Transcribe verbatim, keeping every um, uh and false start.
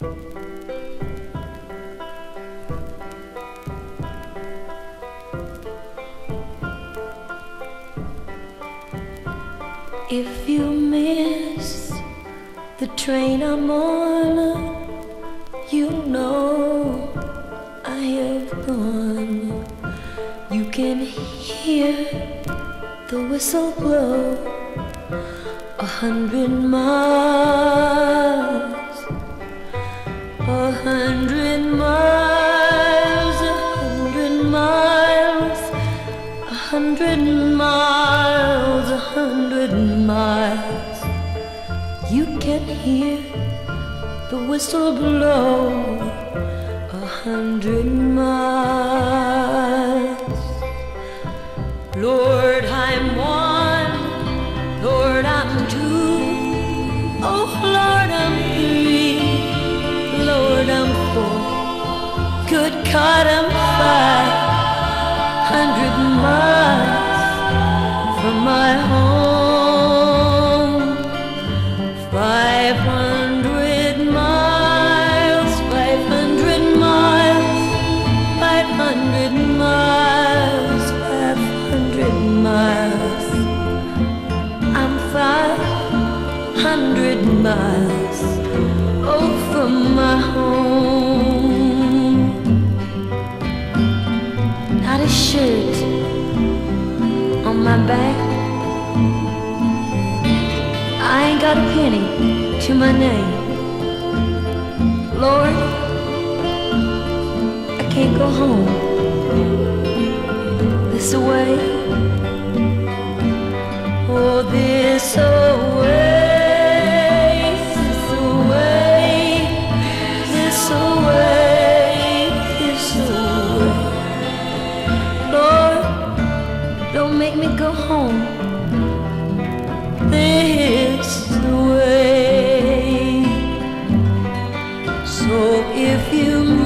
If you miss the train I'm on, you know I have gone. You can hear the whistle blow a hundred miles, a hundred miles, a hundred miles, a hundred miles, a hundred miles. You can hear the whistle blow a hundred miles. Lord, I'm one. Lord, I'm two. Oh, Lord, I'm three. Lord, I'm four. Good God, I'm five hundred miles from my home. Five hundred miles, five hundred miles, five hundred miles, five hundred miles. I'm five hundred miles, oh, from my home. Not a shirt on my back, I ain't got a penny to my name. Lord, I can't go home this away. Oh, this away, this away, this away, this away. Lord, don't make me go home this way. So if you